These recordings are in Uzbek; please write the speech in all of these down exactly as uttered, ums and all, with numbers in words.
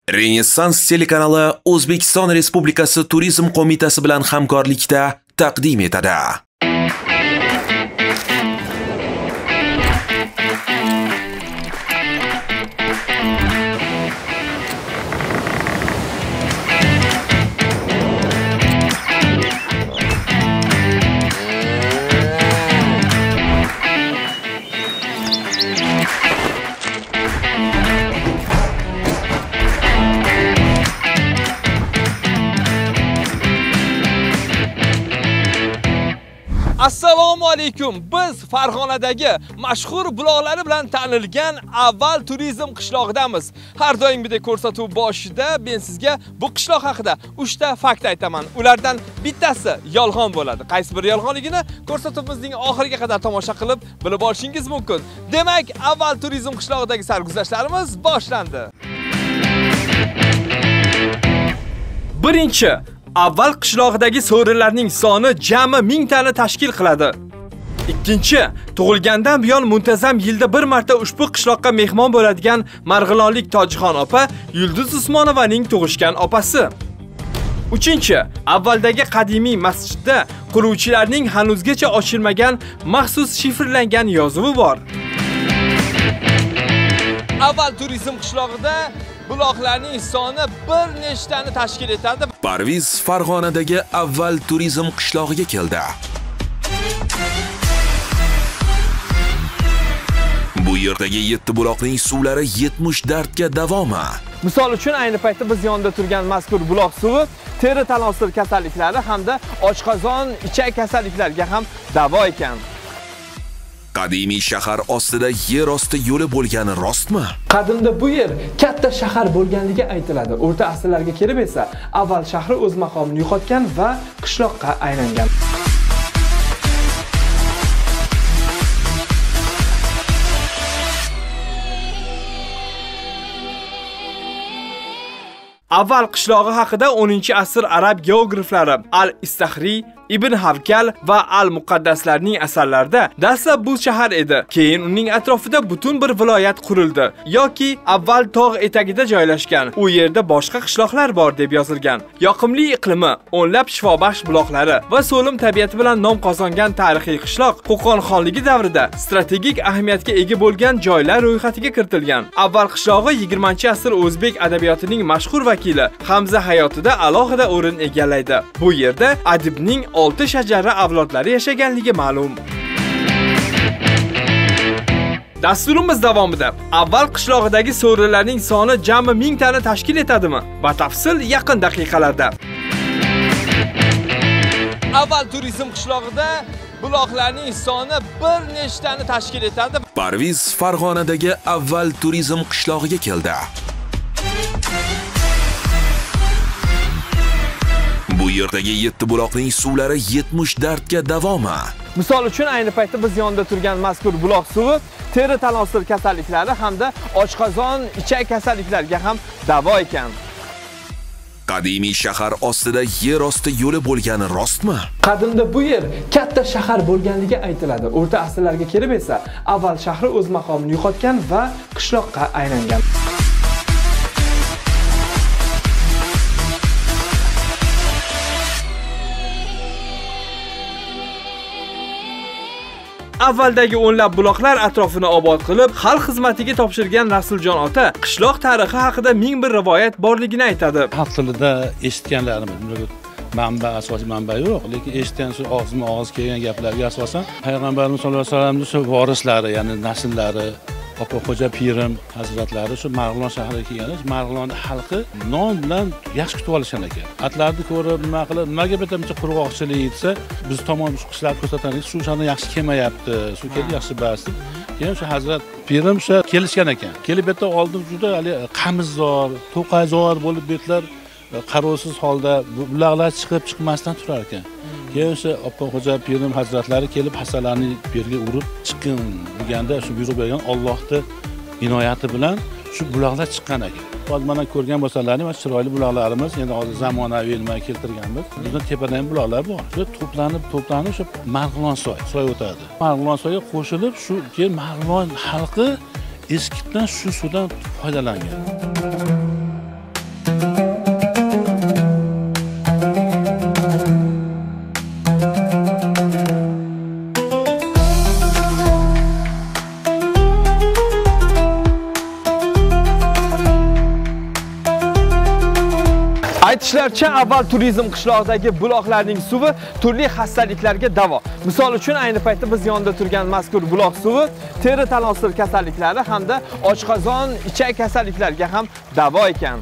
Renessans telekanali O'zbekiston Respublikasi Turizm qo'mitasi bilan hamkorlikda taqdim etadi. Assalomu alaykum. Biz Farg'onadagi mashhur buloqlari bilan tanilgan Avval turizm qishlog'idamiz. Har doimgidek ko'rsatuv boshida men sizga bu qishloq haqida uchta fakt aytaman. Ulardan bittasi yolg'on bo'ladi. Qaysi bir yolg'onligini ko'rsatuvimizning oxiriga qadar tomosha qilib bilib olishingiz mumkin. Demak, Avval turizm qishlog'idagi sarguzashtlarimiz boshlandi. Birinchi, Avval qishlog'idagi so'rilarning soni jami ming tani tashkil qiladi. Ikkinchi, tug'ilgandan buyon muntazam yilda bir marta ushbu qishloqqa mehmon bo'ladigan marg'ilonlik Tojixon opa Yulduz Usmonovaning tug'ishgan opasi. Uchinchi, avvaldagi qadimiy masjidda quruvchilarning hanuzgacha ochilmagan maxsus shifrlangan yozuvi bor. Avval turizm qishlog'ida buloqlarning soni bir nechtani tashkil etadi. Parviz Farg'onadagi Avval turizm qishlog'iga keldi. Bu yerdagi yetti buloqning suvlari yetmish dardga davomi. Misol uchun ayni paytda biz yonida turgan mazkur buloq suvi teri tanosir kasalliklari hamda oshqozon, ichak kasalliklariga ham davo ekan. Qadimiy shahar ostida yer osti yo'li bo'lgani rostmi? Qadimda bu yer katta shahar bo'lganligi aytiladi. O'rta asrlarga kelib esa avval shahri o'z maqomini yo'qotgan va qishloqqa aylangan. Avval qishlog'i haqida o'ninchi asr arab geograflari Al-Istahriy, Ibn Havkal va Al-Muqaddaslarning asarlarida dastlab bu shahar edi. Keyin uning atrofida butun bir viloyat qurildi yoki avval tog' etagida joylashgan. U yerda boshqa qishloqlar bor deb yozilgan. Yoqimli iqlimi, o'nlab shifobaxsh buloqlari va so'lim tabiati bilan nom qozongan tarixiy qishloq Qo'qon xonligi davrida strategik ahamiyatga ega bo'lgan joylar ro'yxatiga kiritilgan. Avval qishlog'i yigirmanchi asr o'zbek adabiyotining mashhur vakili Hamza hayotida alohida o'rin egallaydi. Bu yerda adibning olti shajara avlodlari yashaganligi ma'lum. Dasturimiz davomida avval qishlog'idagi so'rilarning soni jami ming tani tashkil etadimi? Batafsil yaqin daqiqalarda. Avval turizm qishlog'ida buloqlarning soni bir nechtani tashkil etadi. Parviz Farg'onadagi Avval turizm qishlog'iga keldi. Bu yerdagi yetti buloqning suvlari yetmish dardga davomi. Misol uchun ayni paytda biz yonida turgan mazkur buloq suvi teri tanosir kasalliklari hamda oshqozon, ichak kasalliklariga ham davo ekan. Qadimiy shahar ostida yer osti yo'li bo'lgani rostmi? Qadimda bu yer katta shahar bo'lganligi aytiladi. O'rta asrlarga kelib esa avval shahri o'z maqomini yo'qotgan va qishloqqa aylangan. Avvaldagi o'nlab buloqlar atrofini obod qilib, xalq xizmatiga topshirgan Rasuljon ota qishloq tarixi haqida ming bir rivoyat borligini aytadi. Xalq tilida eshitganlarimiz, manba, asosiy manba yo'q, lekin eshitgan shu og'izma-og'iz kelgan gaplarga asosan Payg'ambarimiz sollallohu alayhi vasallamning shu vorislari, ya'ni nasllari, Xo'ja Pirim hazratlari shu Marg'ilon shahriga kelganda, Marg'ilon xalqi non bilan yaxshi kutib olishgan ekan. Atlarni ko'rib, nima qilib, nimaga bitta qurg'oqchilik etsa, biz tomon shu qishlar ko'rsatamiz, shu shundan yaxshi kelmayapti, shu keldi yaxshi bas deb. Keyin shu Hazrat Pirim shu kelishgan ekan. Kelib bitta oldin juda hali qamizdor, to'qayzor bo'lib betlar qarovsiz holda buloqlar chiqib chiqmasdan turar ekan. Keyin o'sha Xo'ja Pirim hazratlari kelib hasalarni yerga urib chiqin deganda shu buyruq bergan Allohning inoyati bilan shu buloqlar chiqqan ekan. Hozir mana ko'rgan bo'lsalaring, mana chiroyli buloqlarimiz, endi hozir zamonaviy nima keltirganmiz. Bizning tepada ham buloqlar bor. Shu to'planib, to'planib shu Marg'ilon soy, soy o'tadi. Marg'ilon soyiga qo'shilib, shu keyin Marg'ilon xalqi eskitdan shu suvdan foydalangan. Aytishlaricha, avval turizm qishlog'idagi buloqlarning suvi turli xastaliklarga davo. Misol uchun, ayni paytda biz yonida turgan mazkur buloq suvi teri tanosir kasalliklari hamda oshqozon, ichak kasalliklariga ham davo ekan.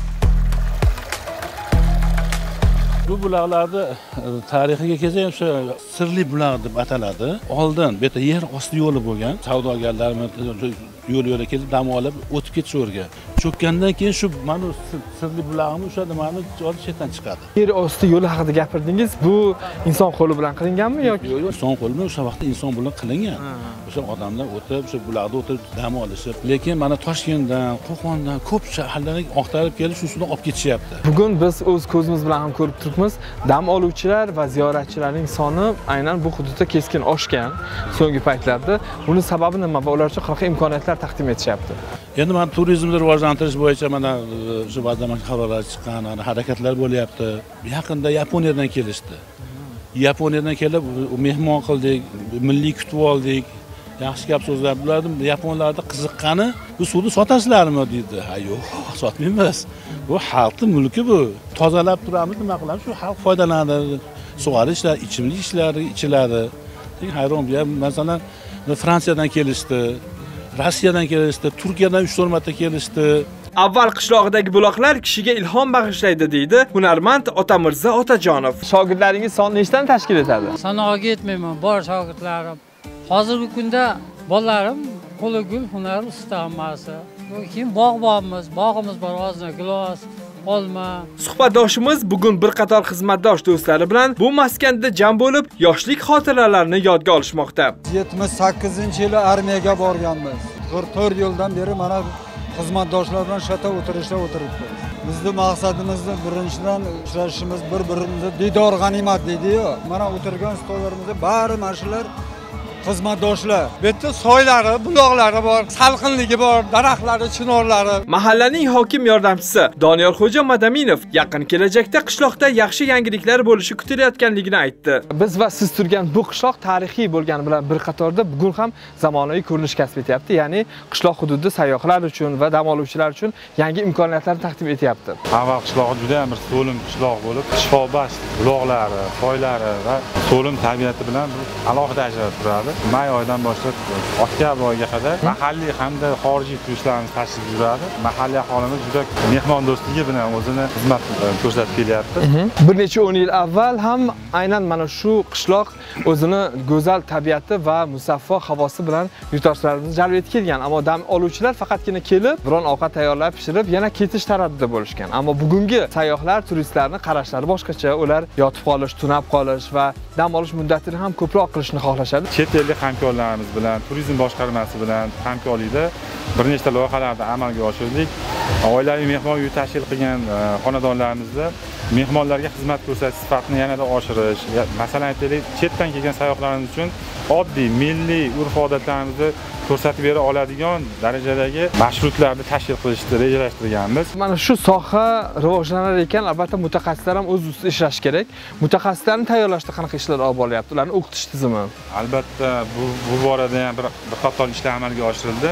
Bu buloqlarni tarixiga kelsa ham shu sirli buloq deb ataladi. Oldin bu yerda yer osti yo'li bo'lgan. Savdogarlar yo'l-yo'la kelib dam olib o'tib ketishavergan. Cho'kkandan keyin shu mana sirli bulog'im o'sha nimani olib chetdan chiqadi. Yer osti yo'li haqida gapirdingiz. Bu inson qo'li bilan qilinganmi yoki? Yo'q, inson qo'li bilan o'sha vaqtda inson bilan qilingan. O'sha odamlar o'tib, o'sha buloqda o'tib dam olishib, lekin mana Toshkentdan, Qo'qondan ko'p shaharlarga oqtarib kelib shu suvni olib ketishyapti. Bugun biz o'z ko'zimiz bilan ham ko'rib turibmiz. Dam oluvchilar va ziyoratchilarning soni aynan bu hududda keskin oshgan so'nggi paytlarda. Buning sababi nima va ular uchun qanaqa imkoniyatlar taqdim etishyapti? Endi mana turizmni rivojlantirish bo'yicha mana shu bazama qarorlar chiqqan, harakatlar bo'lyapti. Yaqinda Yaponiyadan kelishdi. Yaponiyadan kelib mehmon qildik, milliy kutib oldik. Yaxshi gap so'zlar. Bularning yaponlarda qiziqqani, bu suvni sotasizlarmi dedi. Ha yo'q, sotmaymiz. Bu xalqning mulki bu. Tozalab turamiz, nima qilamiz? Shu xalq foydalanadi. Sug'orish ishlar, ichimlik ishlari ichiladi. Hayron bo'lib, masalan, Fransiyadan kelishdi. Rossiyadan kelishdi, Turkiyadan uch to'rt marta kelishdi. Avval qishlog'idagi buloqlar kishiga ilhom bag'ishlaydi deydi hunarmand Otamirza Otajonov. Shogirdlaringiz soni nechtani tashkil etadi? Sanoqga yetmayman, bor shogirdlarim. Hozirgi kunda bolalarim qo'li gul, hunar usta hammasi. Keyin bog'bonmiz, bog'imiz bor, ozgina gilos, olma. Suhbatdoshimiz bugun bir qator xizmatdosh do'stlari bilan bu maskanda jam bo'lib, yoshlik xotiralarini yodga olishmoqda. yetmish sakkizinchi yili armiyaga borganmiz. to'rt yildan beri mana xizmatdoshlar bilan shu yerda o'tirishda o'tiribmiz. Bizning maqsadimizni birinchidan uchrashishimiz, bir-birimizni didor g'animat deydi-yu. Mana o'tirgan stollarimizda bari mana shular xizmatdoshlar. Bu yerda soylari, buloqlari bor, salqinligi bor, daraxtlari, chinorlari. Mahallaning hokim yordamchisi Doniyorxo'ja Madaminov yaqin kelajakda qishloqda yaxshi yangiliklar bo'lishi kutilayotganligini aytdi. Biz va siz turgan bu qishloq tarixiy bo'lgani bilan bir qatorda bugun ham zamonaviy ko'rinish kasb etyapti. Ya'ni qishloq hududi sayyohlar uchun va dam oluvchilar uchun yangi imkoniyatlarni taqdim etyapti. Avval qishlog'i juda ham bir so'lim qishloq bo'lib, shifobaxsh buloqlari, soylari va so'lim tabiati bilan alohida ajralib turadi. May oyidan boshlab oktyabr oyiga qadar mahalliy hamda xorijiy turistlarimiz tashrif buyuradi. Mahalliy aholimiz juda mehmondo'stligi bilan o'zini xizmat ko'rsatib kelyapti. Bir necha o'n yil avval ham aynan mana shu qishloq o'zini go'zal tabiati va musaffo havosi bilan yurtdoshlarimizni jalb etib kelgan. Ammo dam oluvchilar faqatgina kelib, biron ovqat tayyorlab pishirib, yana ketish taraddudida bo'lishgan. Ammo bugungi sayyohlar, turistlarning qarashlari boshqacha. Ular yotib qolish, tunab qolish va dam olish muddatini ham ko'proq qilishni xohlashadi. Chet ellik hamkorlarimiz bilan, turizm boshqarmasi bilan hamkorlikda bir nechta loyihalarni amalga oshirdik. Oilaviy mehmon uyi tashkil qilgan xonadonlarimizda mehmonlarga xizmat ko'rsatish sifatini yanada oshirish, masalan aytaylik, chetdan kelgan sayyohlarimiz uchun oddiy milliy urf-odatlarimizni ko'rsatib bera oladigan darajadagi marshrutlarni tashkil qilishni rejalashtirganmiz. Mana shu soha rivojlanar ekan, albatta mutaxassislar ham o'z ustida ishlash kerak. Mutaxassislarni tayyorlashda qanaqa ishlar olib borilyapti? Ularni o'qitish tizimi? Albatta bu bu borada ham bir qator ishlar amalga oshirildi.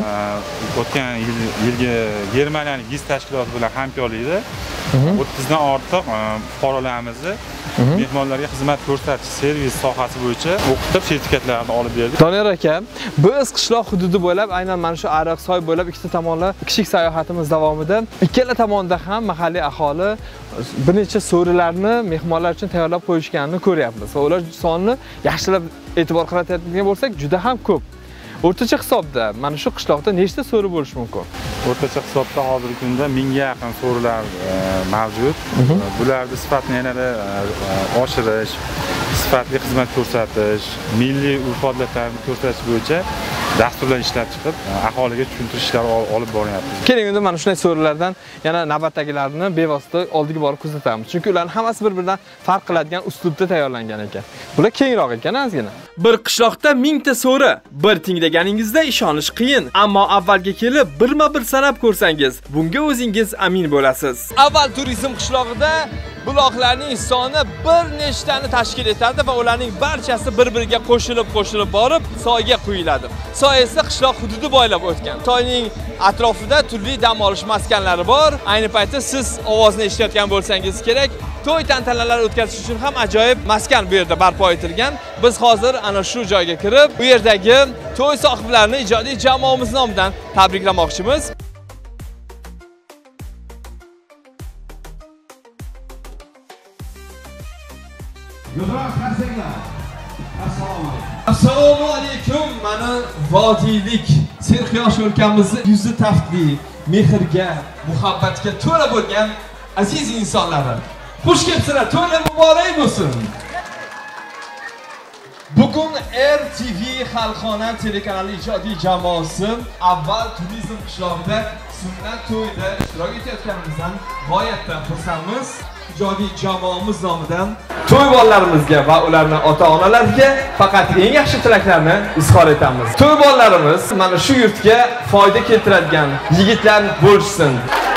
O'tgan yilgi Germaniyaning giz tashkiloti bilan hamkorlikda o'ttizdan ortiq fuqarolarimizni mehmonlarga xizmat ko'rsatish servis sohasi bo'yicha o'qitib sertifikatlarni olib berdik. Doniyor aka, biz qishloq hududi bo'ylab aynan mana shu Ariq soy bo'ylab ikkita tomonli kichik sayohatimiz davomida ikkala tomonda ham mahalliy aholi bir necha so'rilarni mehmonlar uchun tayyorlab qo'yishganini ko'ryapmiz. Va ular sonini yaxshilab e'tibor qaratadigan bo'lsak, juda ham ko'p. O'rtacha hisobda mana shu qishloqda nechta so'ri bo'lishi mumkin? O'rtacha hisobda hozirgi kunda mingga yaqin so'rilar mavjud. Bularni sifatini yanada oshirish, sifatli xizmat ko'rsatish, milliy urf-odatlarni ko'rsatish bo'yicha dasturlar ishlab chiqib, aholiga tushuntirish ishlari olib boryapmiz. Keling, unda mana shunday so'rilardan yana navbatdagilarini bevosita oldiga borib kuzatamiz. Chunki ularning hammasi bir-biridan farq qiladigan uslubda tayyorlangan ekan. Bular kengroq ekan ozgina. Bir qishloqda mingta so'ri, bir tinglaganingizda ishonish qiyin, ammo avvalga kelib birma-bir sanab ko'rsangiz, bunga o'zingiz amin bo'lasiz. Avval turizm qishlog'ida buloqlarning soni bir nechtani tashkil etadi va ularning barchasi bir-biriga qo'shilib qo'shilib borib soyga quyiladi. Soy esa qishloq hududi bo'ylab o'tgan. Soyning atrofida turli dam olish maskanlari bor. Ayni paytda siz ovozni eshitayotgan bo'lsangiz kerak. To'y tantanalar o'tkazish uchun ham ajoyib maskan bu yerda barpo etilgan. Biz hozir ana shu joyga kirib, bu yerdagi to'y sohiblarini ijodiy jamoamiz nomidan tabriklamoqchimiz. Assalomu alaykum. Mana vodiylik Serquyosh o'lkamizning yuzi taftli, mehrga, muhabbatga to'la bo'lgan aziz insonlari. Xush kelibsizlar, to'ylar muborak bo'lsin. Bugun R T V Xalqona telekanali ijodiy jamoasi avval turizm qishlog'ida sunnat to'yida ishtirok etayotganimizdan g'oyatda xursandmiz. Ijodiy jamoamiz nomidan to'yvorlarimizga va ularning ota-onalariga faqat eng yaxshi tilaklarni izhor etamiz. To'yvorlarimiz mana shu yurtga foyda keltiradigan yigitlar bo'lsin.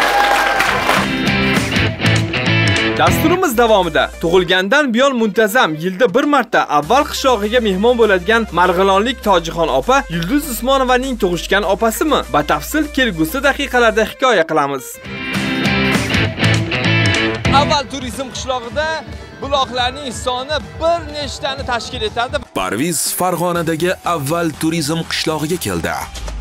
Dasturimiz davomida tug'ilgandan buyon muntazam yilda bir marta avval qishlog'iga mehmon bo'ladigan Marg'ilonlik Tojixon opa Yulduz Usmonovaning tug'ishgan opasimi? Batafsil kelgusi daqiqalarda hikoya qilamiz. Avval turizm qishlog'ida buloqlarning soni bir nechtani tashkil etadi. Parviz Farg'onadagi avval turizm qishlog'iga keldi.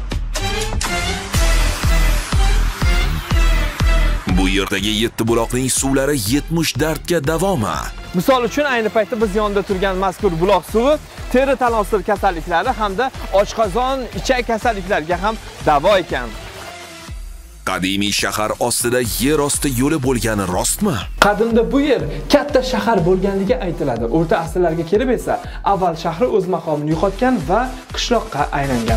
Bu yerdagi yetti buloqning suvlari yetmish dardga davomi. Misol uchun ayni paytda biz yonida turgan mazkur buloq suvi teri tanosil kasalliklari hamda oshqozon, ichak kasalliklariga ham davo ekan. Qadimiy shahar ostida yer osti yo'li bo'lgani rostmi? Qadimda bu yer katta shahar bo'lganligi aytiladi. O'rta asrlarga kelib esa avval shahri o'z maqomini yo'qotgan va qishloqqa aylangan.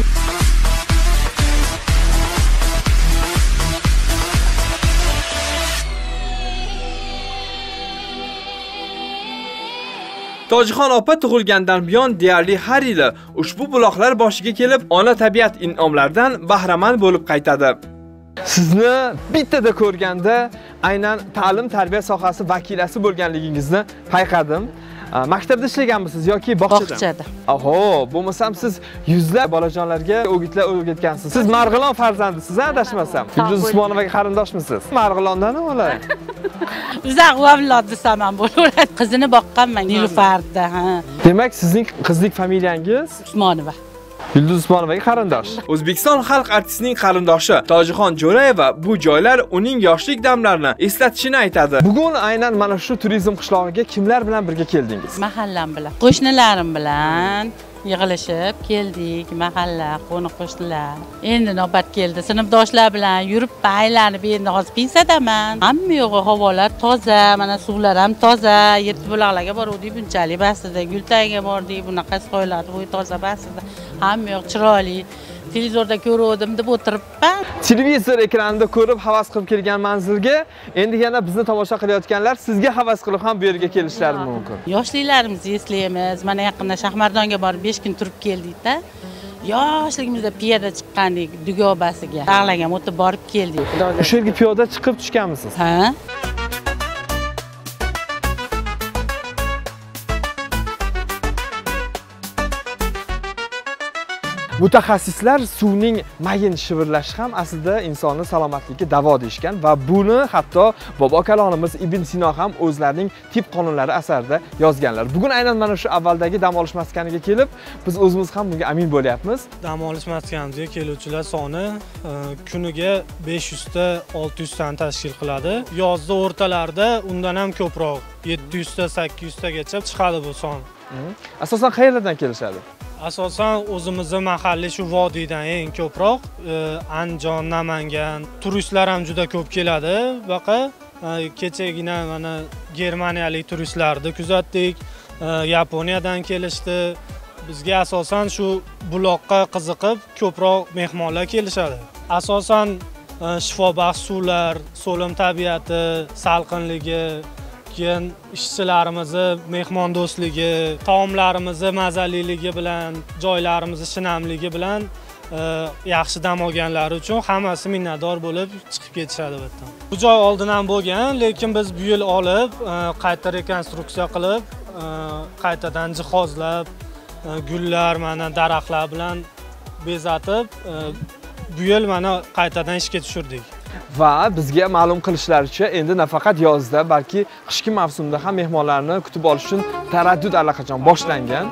Tojixon opa tug'ilgandan buyon deyarli har yili ushbu buloqlar boshiga kelib, ona tabiat in'omlaridan bahramand bo'lib qaytadi. Sizni bittada ko'rganda aynan ta'lim tarbiya sohasi vakilasi bo'lganligingizni payqadim. Maktabda ishlaganmisiz yoki bog'chada? Bog'chada. Oho, bo'lmasam siz yuzlab bolajonlarga o'gitlar o'rgatgansiz. Siz Marg'ilon farzandisiz, adashmasam. Yulduz Usmonovaga qarindoshmisiz? Marg'ilondan o'lar. Bizlar avlod desam ham bo'laveradi. Qizini boqqanman Nilufarda, ha. Demak, sizning qizlik familiyangiz Usmonova. Yulduz Usmonovaga qarindosh. O'zbekiston xalq artistining qarindoshi Tojixon Jo'rayeva bu joylar uning yoshlik damlarini eslatishini aytadi. Bugun aynan mana shu turizm qishlog'iga kimlar bilan birga keldingiz? Mahallam bilan, qo'shnilarim bilan yig'ilishib keldik. Mahalla, qo'ni-qo'shnilar. Endi navbat keldi. Sinfdoshlar bilan yurib aylanib, endi hozir pensiyadaman. Hamma yo'g'i havolar toza, mana suvlar ham toza. Yetti buloqlarga bordik, bunchalik basida, Gultaga bordik, bunaqa soylar bo'yi toza basida. Hamma yo'q chiroyli. Televizorda ko'rdim deb o'tiribman. Televizor ekranida ko'rib havas qilib kelgan manzilga endi yana bizni tomosha qilayotganlar sizga havas qilib ham bu yerga kelishlari mumkin. Yoshliklarimizni eslaymiz. Mana yaqinda Shahmardonga borib besh kun turib keldik-da. Yoshligimizda piyoda chiqqandik Dugobasiga. Tag'lagan o'tib borib keldik. O'sha yerga piyoda chiqib tushganmisiz? Ha? Mutaxassislar suvning mayin shivirlashi ham aslida insonning salomatligiga davo deyishgan va buni hatto bobo kalonimiz Ibn Sino ham o'zlarining tib qonunlari asarida yozganlar. Bugun aynan mana shu avvaldagi dam olish maskaniga kelib, biz o'zimiz ham bunga amin bo'lyapmiz. Dam olish maskanimizga keluvchilar soni kuniga besh yuz ta olti yuz tani tashkil qiladi. Yozda o'rtalarida undan ham ko'proq yetti yuz ta sakkiz yuz tagacha chiqadi bu son. Asosan qayerlardan kelishadi? Asosan o'zimizning mahalliy shu vodiydan eng ko'proq Andijon, Namangan turistlar ham juda ko'p keladi. Baqa kechagina mana germaniyalik turistlarni kuzatdik, Yaponiyadan kelishdi. Bizga asosan shu buloqqa qiziqib ko'proq mehmonlar kelishadi. Asosan shifobaxsh suvlar, so'lim tabiati, salqinligi, keyin ishchilarimizni mehmondo'stligi, taomlarimizni mazaliligi bilan, joylarimizni shinamligi bilan yaxshi dam olganlari uchun hammasi minnatdor bo'lib chiqib ketishadi bu yerdan. Bu joy oldin ham bo'lgan, lekin biz bu yil olib, qayta rekonstruksiya qilib, qaytadan jihozlab, gullar, mana daraxtlar bilan bezatib, bu yil mana qaytadan ishga tushirdik. Va bizga ma'lum qilishlaricha, endi nafaqat yozda, balki qishki mavsumda ham mehmonlarni kutib olish uchun taraddud allaqachon boshlangan.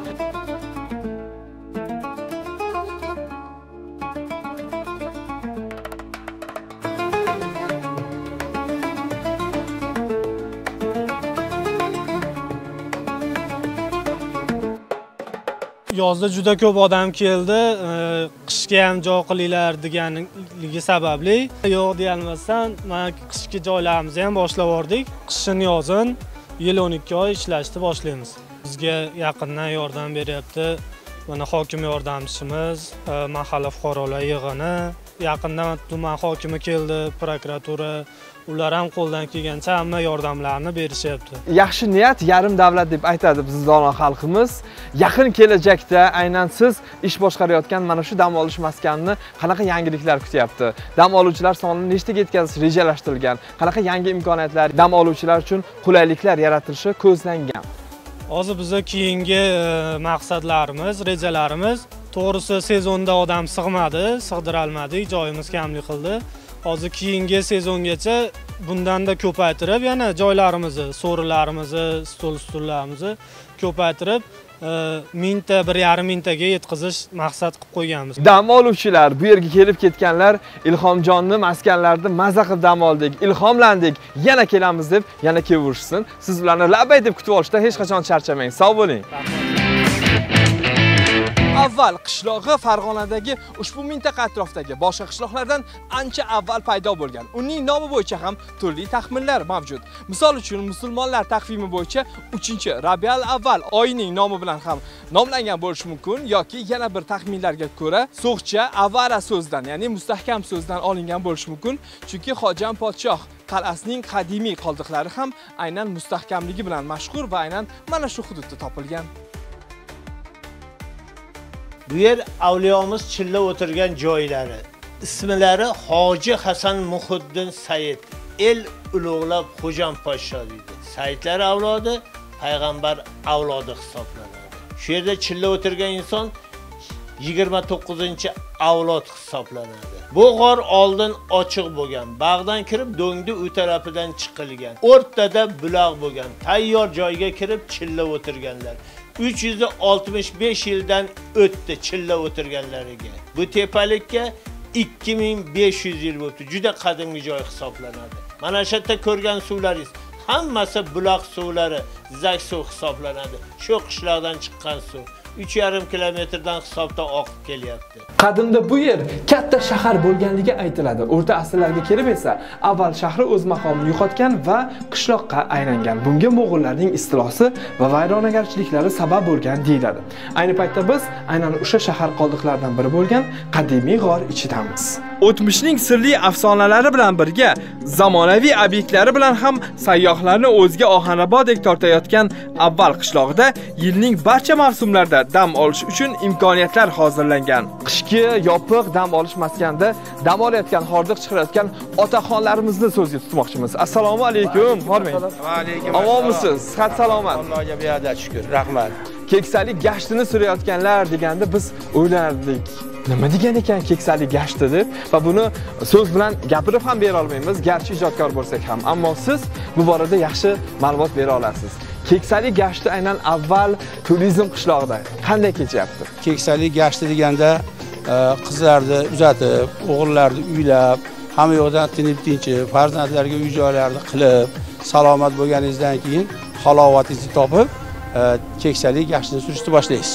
Yozda juda ko'p odam keldi, qishga ham joy qilinglar deganligi sababli. Yo'q deyalmasdan, mana qishki joylarimizni ham boshlab yubordik. Qishin yozin yil o'n ikki oy ishlashni boshlaymiz. Bizga yaqindan yordam beryapti. Mana hokim yordamchimiz, mahalla fuqarolar yig'ini, yaqindan tuman hokimi keldi, prokuratura, ular ham qo'ldan kelgancha hamma yordamlarni berishyapti. Yaxshi niyat yarim davlat deb aytadi bizning dono xalqimiz. Yaqin kelajakda aynan siz ish boshqarayotgan mana shu dam olish maskanini qanaqa yangiliklar kutyapti? Dam oluvchilar sonini nechtaga yetkazish rejalashtirilgan? Qanaqa yangi imkoniyatlar, dam oluvchilar uchun qulayliklar yaratilishi ko'zlangan? Hozir bizga keyingi maqsadlarimiz, rejalarimiz, to'g'risi sezonda odam sig'madi, sig'dira olmadik, joyimiz kamlik qildi. Hozir keyingi sezongacha bundan-da ko'paytirib, yana joylarimizni, so'rilarimizni, stol-stullarimizni ko'paytirib, mingta, bir yarim mingtaga yetkazish maqsad qilib qo'yganmiz. Dam oluvchilar, bu yerga kelib ketganlar, Ilhomjonni maskanlarda maza qilib dam oldik, ilhomlandik, yana kelamiz deb yana kelaverishsin. Siz ularni labay deb kutib olishda hech qachon charchamang. Sog' bo'ling. Avval qishlog'i Farg'onadagi ushbu mintaqa atrofidagi boshqa qishloqlardan ancha avval paydo bo'lgan. Uning nomi bo'yicha ham turli taxminlar mavjud. Misol uchun, musulmonlar taqvimi bo'yicha uchinchi Rabiul Avval oyining nomi bilan ham nomlangan bo'lishi mumkin yoki yana bir taxminlarga ko'ra So'g'cha Avara so'zdan, ya'ni mustahkam so'zdan olingan bo'lishi mumkin, chunki Xo'jam podshoh qal'asining qadimiy qoldiqlari ham aynan mustahkamligi bilan mashhur va aynan mana shu hududda topilgan. Bu yer avliyomiz chillab o'tirgan joylari. Ismlari Hoji Hasan Muhiddin Said. El ulug'lab Xo'jam podsho deydi. Saidlar avlodi, payg'ambar avlodi hisoblanadi. Shu yerda chillab o'tirgan inson yigirma to'qqizinchi avlod hisoblanadi. Bu g'or oldin ochiq bo'lgan, bag'dan kirib do'ngni u tarafidan chiqilgan. O'rtada buloq bo'lgan, tayyor joyga kirib chillab o'tirganlar. uch yuz oltmish besh yildan o'tdi chillab o'tirganlariga. Bu tepalikka ikki ming besh yuz yil o'tdi. Juda qadimgi joy hisoblanadi. Mana shu yerda ko'rgan suvlaringiz hammasi buloq suvlari, zak suv hisoblanadi. Shu qishloqdan chiqqan suv uch yarim kilometrdan hisobda oqib kelyapti. Qadimda bu yer katta shahar bo'lganligi aytiladi. O'rta asrlarga kelib esa avval shahri o'z maqomini yo'qotgan va qishloqqa aylangan. Bunga mo'g'ullarning istilosi va vayronagarchiliklari sabab bo'lgan deyiladi. Ayni paytda biz aynan o'sha shahar qoldiqlaridan biri bo'lgan qadimiy g'or ichidamiz. O'tmishning sirli afsonalari bilan birga zamonaviy obyektlari bilan ham sayyohlarni o'ziga ohanraboddek tortayotgan avval qishlog'ida yilning barcha mavsumlarida dam olish uchun imkoniyatlar hozirlangan. Qishki yopiq dam olish maskanida dam olayotgan, hordiq chiqarayotgan otaxonlarimizni so'zga tutmoqchimiz. Assalomu alaykum, hormang. Va alaykum. Omonmisiz? Sihat salomat. Allohga beada shukr. Rahmat. Keksalik gashtini surayotganlar deganda biz o'ylardik. Nima degan ekan keksalik gashti deb va buni so'z bilan gapirib ham bera olmaymiz, garchi ijodkor bo'lsak ham. Ammo siz bu borada yaxshi ma'lumot bera olasiz. Keksalik gashti aynan avval turizm qishlog'ida qanday kechyapti? Keksalik gashti deganda qizlarni uzatib, o'g'illarni uylab, hamma yoqdan tinib-tinchib, farzandlarga uy-joylarni qilib, salomat bo'lganingizdan keyin halovatingizni topib, keksalik gashtini surishni boshlaysiz.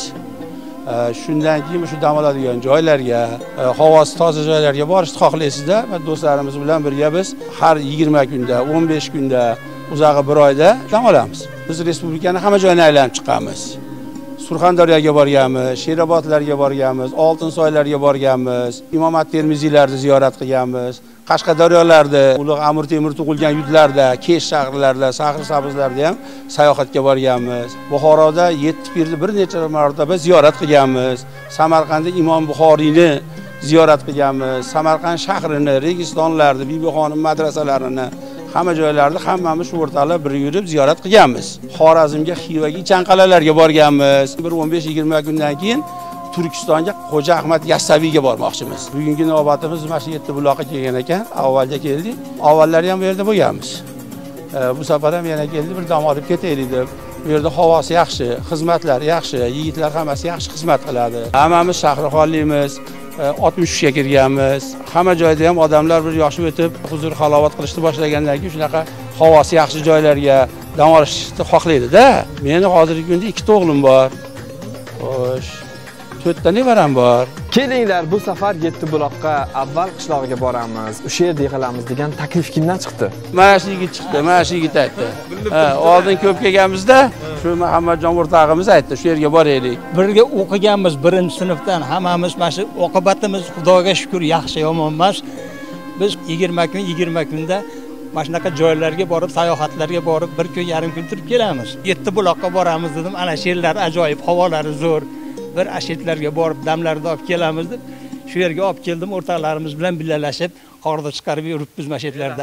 Shundan keyin shu dam oladigan joylarga, havosi toza joylarga borishni xohlaysizda, va do'stlarimiz bilan birga biz har yigirma kunda, o'n besh kunda, uzog'i bir oyda dam olamiz. Biz respublikani hamma joyini aylanib chiqamiz. Surxondaryoga borganmiz, Sherobodlarga borganmiz, Oltinsoylarga borganmiz, Imom at-Termiziylarni ziyorat qilganmiz, Qashqadaryolarda, Ulug' Amir Temur tug'ilgan yurtlarda, Kesh shaharlarida, Sahri-Sabzlarda ham sayohatga borganmiz. Buxoroda yetti pirni bir necha marotaba ziyorat qilganmiz. Samarqandda Imom Buxoriyni ziyorat qilganmiz. Samarqand shahrini, Registonlarni, Bibixonim madrasalarini, hamma joylarni hammamiz shu o'rtalab bir yurib ziyorat qilganmiz. Xorazmga, Xivaga, Chanqalalarga borganmiz. Bir o'n besh yigirma kundan keyin Turkistonga Xo'ja Ahmad Yassaviyga bormoqchimiz. Bugungi navbatimiz mana shu yetti buloqqa kelgan ekan. Avvalga keldik. Avvallari ham bu yerda bo'lganmiz. Bu safar ham yana keldi, bir dam olib ketaylik deb. Bu yerda havosi yaxshi, xizmatlar yaxshi, yigitlar hammasi yaxshi xizmat qiladi. Hammamiz Shahrixonlikmiz, oltmish uchga kirganmiz. Hamma joyda ham odamlar bir yoshi o'tib, huzur halovat qilishni boshlagandan keyin shunaqa havosi yaxshi joylarga dam olishni xohlaydi-da. Meni hozirgi kunda ikkita o'g'lim bor. Xo'sh, to'rtta nevaram bor. Kelinglar, bu safar yetti buloqqa avval qishlog'iga boramiz. O'sha yerda yig'ilamiz degan taklif kimdan chiqdi? Mana shu yigit chiqdi, mana shu yigit aytdi. Ha, oldin ko'p kelganmizda, shu Muhammadjon o'rtog'imiz aytdi, shu yerga boraylik. Birga o'qiganmiz birinchi sinfdan, hammamiz mana shu oqibatimiz Xudoga shukr yaxshi, yomon emas. Biz yigirma kun, yigirma kunda mana shunaqa joylarga borib, sayohatlarga borib, bir kun, yarim kun turib kelamiz. yetti buloqqa boramiz dedim, ana shu yerlar ajoyib, havolari zo'r. Bir ashitlarga borib damlarda olib kelamiz deb shu yerga olib keldim, o'rtoqlarimiz bilan birgalashib qorda chiqarib yuribmiz mashitlarda.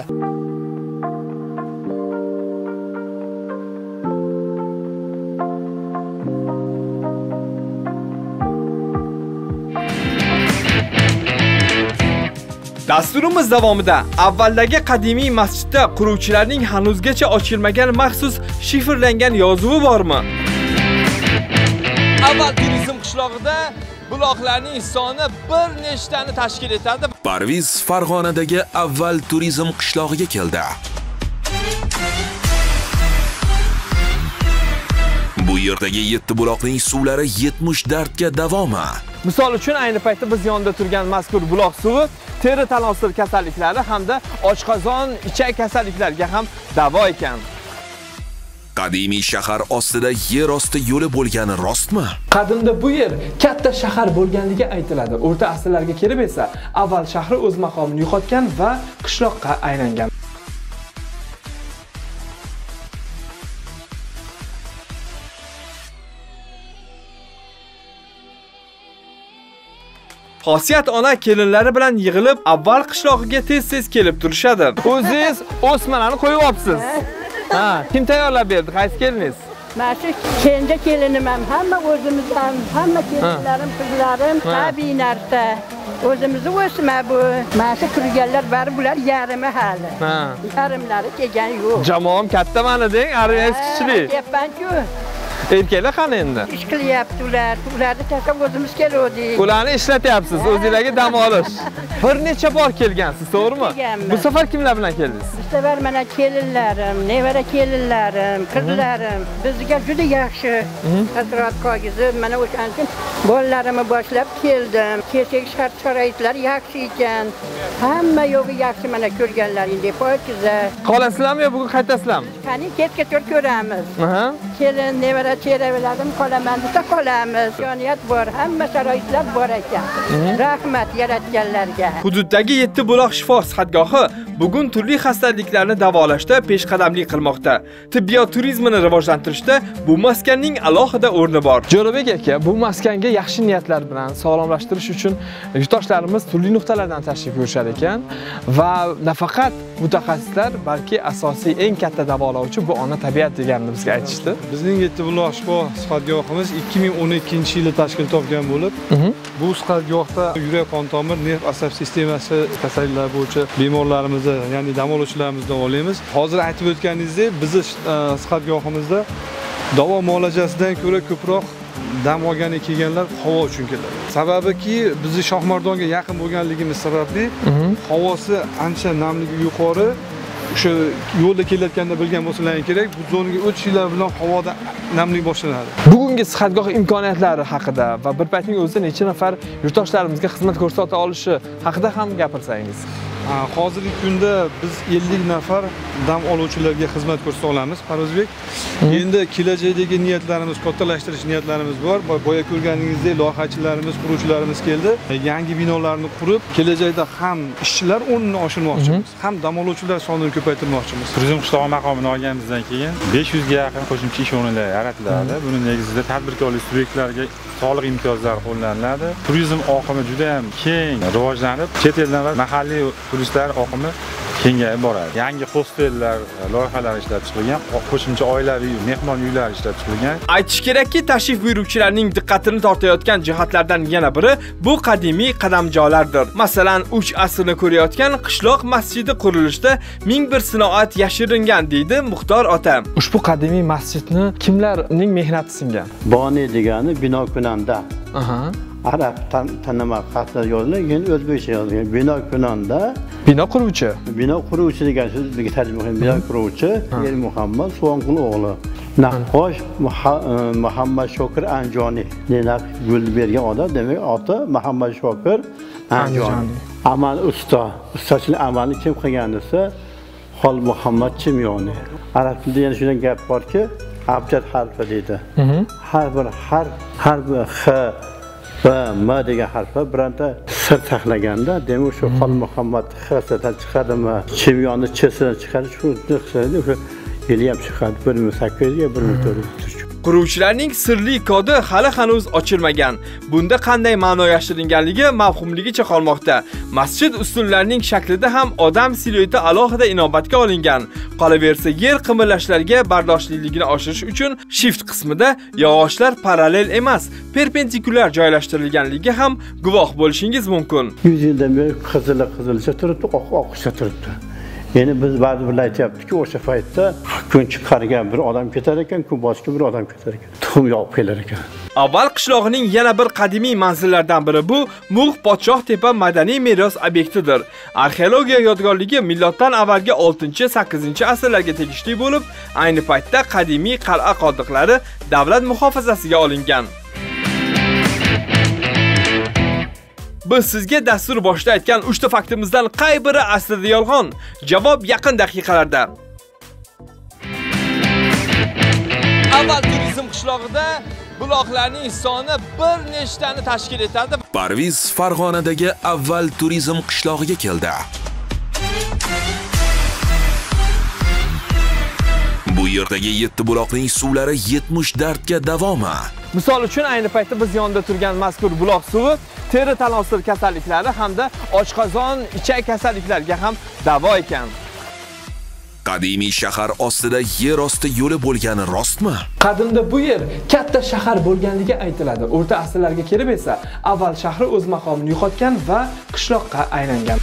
Dasturimiz davomida avvaldagi qadimiy masjidda quruvchilarning hanuzgacha ochilmagan maxsus shifrlangan yozuvi bormi? Avval turizm qishlog'ida buloqlarning soni bir nechtani tashkil etadi. Parviz Farg'onadagi avval turizm qishlog'iga keldi. Bu yerdagi yetti buloqning suvlari yetmish dardga davomi. Misol uchun ayni paytda biz yonida turgan mazkur buloq suvi teri tanosir kasalliklari hamda oshqozon, ichak kasalliklariga ham davo ekan. Qadimiy shahar ostida yer osti yo'li bo'lgani rostmi? Qadimda bu yer katta shahar bo'lganligi aytiladi. O'rta asrlarga kelib esa avval shahri o'z maqomini yo'qotgan va qishloqqa aylangan. Xosiyat ona kelinlari bilan yig'ilib, avval qishlog'iga tez-tez kelib turishadi. O'zingiz o'smalarni qo'yib olibsiz. Ha, kim tayyorlab berdi? Qaysi keliniz? Men shu kenja kelinim ham, hamma o'zimiz ham, hamma kelinlarim, qizlarim tabiiy narsa. O'zimizni o'sma bu. Men shu turganlar bari bular yarimi hali. Ha. Yarimlari kelgan yo'q. Jamoam katta mana deng, aringiz kuchli. Yapman-ku. Erkaklar qani endi? Ish qilyapti ular. Ularni tashlab o'zimiz keldik. Ularni ishlatyapsiz, o'zingizga dam olish. Bir necha bor kelgansiz, to'g'rimi? Bu safar kimlar bilan keldingiz? Bu safar mana kelinlarim, nevara kelinlarim, qizlarim bizga juda yaxshi taassurot qo'ygizib, mana o'shaning uchun bolalarimni boshlab keldim. Kesak shart-sharoitlar yaxshi ekan. Hamma yo'g'i yaxshi, mana ko'rganlaringdek pokiza. Qolasizlarmi yo bugun qaytasizlarmi? Qani ketga ko'ramiz. Kelin, nevara cheraverdim, qolaman desa qolamiz. Imkoniyat bor, hamma sharoitlar bor ekan. Rahmat yaratganlarga. Hududdagi yetti buloq shifo sihatgohi bugun turli xastaliklarni davolashda peshqadamlik qilmoqda. Tibbiyot turizmini rivojlantirishda bu maskanning alohida o'rni bor. Jo'rabek aka, bu maskanga yaxshi niyatlar bilan sog'lomlashtirish uchun yurtdoshlarimiz turli nuqtalardan tashrif buyurishar ekan va nafaqat mutaxassislar, balki asosiy eng katta davolovchi bu ona tabiat deganini bizga aytishdi. Bizning yetti buloq shifo sihatgohimiz ikki ming o'n ikkinchi yilda tashkil topgan bo'lib, bu sihatgohda yurak qon tomir, nerv asab sistemasi kasalliklari bo'yicha bemorlarimizni, ya'ni dam oluvchilarimizdan olamiz. Hozir aytib o'tganingizdek, bizning sihatgohimizda davo muolajasidan ko'ra ko'proq dam olgani kelganlar havo uchun keladi. Sababiki bizni Shohmardonga yaqin bo'lganligimiz sababli havosi ancha namligi yuqori. O'sha yo'lda kelayotganda bilgan bo'lsalaring kerak, bu zonaga o'tishlar bilan havoda namlik boshlanadi. Bugungi sihatgoh imkoniyatlari haqida va bir paytning o'zida necha nafar yurtdoshlarimizga xizmat ko'rsata olishi haqida ham gapirsangiz. Hozirgi kunda biz ellik nafar dam oluvchilarga xizmat ko'rsata olamiz, Parvozbek. Endi kelajakdagi niyatlarimiz, kattalashtirish niyatlarimiz bor. Boya ko'rganingizdek, loyihachilarimiz, quruvchilarimiz keldi. Yangi binolarni qurib, kelajakda ham ishchilar o'rnini oshirmoqchimiz, ham dam oluvchilar sonini ko'paytirmoqchimiz. Turizm qishlog'i maqomini olganimizdan keyin besh yuz ga yaqin qo'shimcha ish o'rinlari yaratiladi. Buning negizida tadbirkorlik subyektlariga soliq imtiyozlari qo'llaniladi. Turizm oqimi juda ham keng rivojlanib, chet eldan va mahalliy turistlar oqimi kengayib boradi. Yangi hostellar loyihalari ishlab chiqilgan, qo'shimcha oilaviy mehmon uylari ishlab chiqilgan. Aytish kerakki, tashrif buyuruvchilarning diqqatini tortayotgan jihatlardan yana biri bu qadimiy qadamjolardir. Masalan, uch asrni ko'rayotgan qishloq masjidi qurilishida ming bir sinoat yashiringan deydi Muxtor ota. Ushbu qadimiy masjidni kimlarning mehnati singan? Boni degani bino kunanda. Aha. Arab tanima xatlar yozilgan, o'zbekcha yozilgan. Bino kunanda bino quruvchi. Bino quruvchi degan so'z bizga tarjima qilingan. Bino quruvchi El Muhammad So'ngqul o'g'li. Naqosh Muhammad Shokir Anjoniy. Demak, gul bergan odam, demak, oti Muhammad Shokir Anjoniy. Amal usta. Ustachilik amalni kim qilgan desa, Xol Muhammad Chimyoni. Arab tilida yana shunday gap borki, abjad harfi deydi. Har bir harf, har bir x va m degan harflar bironta sir saqlaganda, demak shu Xol Muhammad xdan chiqadimi, Chimyoni chsidan chiqadi, shu hisobda o'sha yili ham chiqadi bir ming sakkiz yuz ga bir ming to'rt yuz. Quruvchilarning sirli kodi hali hanuz ochilmagan. Bunda qanday ma'no yashiringanligi mavhumligicha qolmoqda. Masjid ustunlarining shaklida ham odam silueti alohida inobatga olingan. Qolaversa, yer qimirlashlariga bardoshliligini oshirish uchun shift qismida yog'ochlar parallel emas, perpendikulyar joylashtirilganligi ham guvoh bo'lishingiz mumkin. yuz yildan beri qizili qizilcha turibdi, oq oqcha turibdi. Yeni biz ba'zi bir aytyaptiki, o'sha paytda kun chiqargan bir odam ketar ekan, kun boshqa bir odam ketar ekan. Tuxum yog'ib kelar ekan. Avval qishlog'ining yana bir qadimiy manzillaridan biri bu Mug'h Podshoh tepa madaniy meros obyektidir. Arxeologiya yodgorligi miloddan avvalgi oltinchi sakkizinchi asrlarga tegishli bo'lib, ayni paytda qadimiy qal'a qoldiqlari davlat muhofazasiga olingan. Biz sizga dastur boshida aytgan uchta faktimizdan qay biri aslida yolg'on? Javob yaqin daqiqalarda. Avval turizm qishlog'ida buloqlarning soni bir nechtani tashkil etadi. Parviz Farg'onadagi avval turizm qishlog'iga keldi. Bu yerdagi yetti buloqning suvlari yetmish dardga davomi. Misol uchun ayni paytda biz yonida turgan mazkur buloq suvi teri tanosir kasalliklari hamda oshqozon, ichak kasalliklariga ham davo ekan. Qadimiy shahar ostida yer osti yo'li bo'lgani rostmi? Qadimda bu yer katta shahar bo'lganligi aytiladi. O'rta asrlarga kelib esa avval shahri o'z maqomini yo'qotgan va qishloqqa aylangan.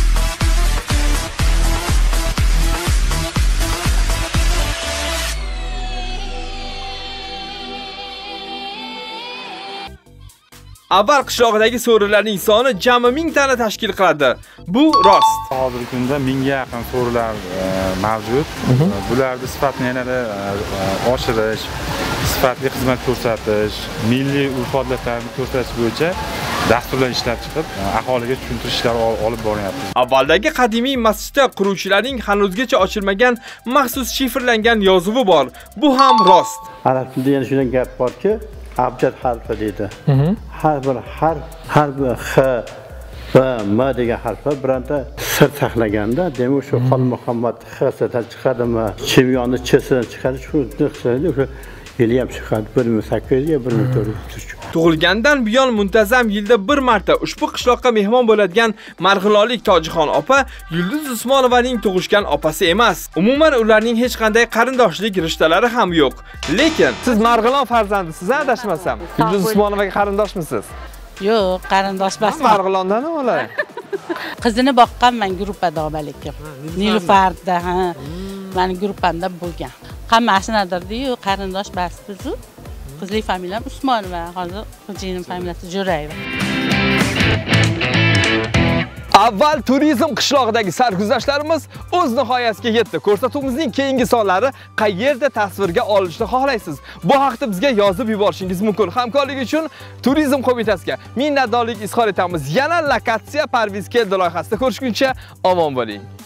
Avval qishlog'idagi so'rilarning soni jami ming tani tashkil qiladi. Bu rost. Hozirgi kunda mingga yaqin so'rilar mavjud. Bularni sifatini yanada oshirish, sifatli xizmat ko'rsatish, milliy urf-odatlarni ko'rsatish bo'yicha dasturlar ishlab chiqib, aholiga tushuntirish ishlari olib boryapmiz. Avvaldagi qadimiy masjidda quruvchilarning hanuzgacha ochilmagan maxsus shifrlangan yozuvi bor. Bu ham rost. Arab tilida yana shunday gap borki, abjad harfi deydi. Har bir harf, har bir x va m degan harflar bironta sir saqlaganda, demak shu Xol Muhammad xdan chiqadimi, Chimyoni chsidan chiqadi, shu hisobda o'sha yili ham chiqadi bir ming sakkiz yuz ga bir ming to'rt yuz. Tug'ilgandan buyon muntazam yilda bir marta ushbu qishloqqa mehmon bo'ladigan Marg'ilolik Tojixon opa Yulduz Usmonovaning tug'ishgan opasi emas. Umuman ularning hech qanday qarindoshlik rishtalari ham yo'q. Lekin siz Marg'ilon farzandisiz, adashmasam. Yulduz Usmonovaga qarindoshmisiz? Yo'q, qarindosh emasman. Marg'ilondan ular. Qizini boqqanman gruppada obalekim. Nilufarda, ha. Meni gruppamda bo'lgan. Hammasi nadirdi-yu, qarindosh bas bizu. Qizlik familiyam Usmonova, hozir xo'jayinim familiyasi Jo'rayeva. Avval turizm qishlog'idagi sarguzashtlarimiz o'z nihoyasiga yetdi. Ko'rsatuvimizning keyingi sonlari qayerda tasvirga olishni xohlaysiz? Bu haqda bizga yozib yuborishingiz mumkin. Hamkorlik uchun Turizm qo'mitasiga minnatdorlik izhor etamiz. Yana lokatsiya Parviz keldi loyihasida ko'rishguncha omon bo'ling.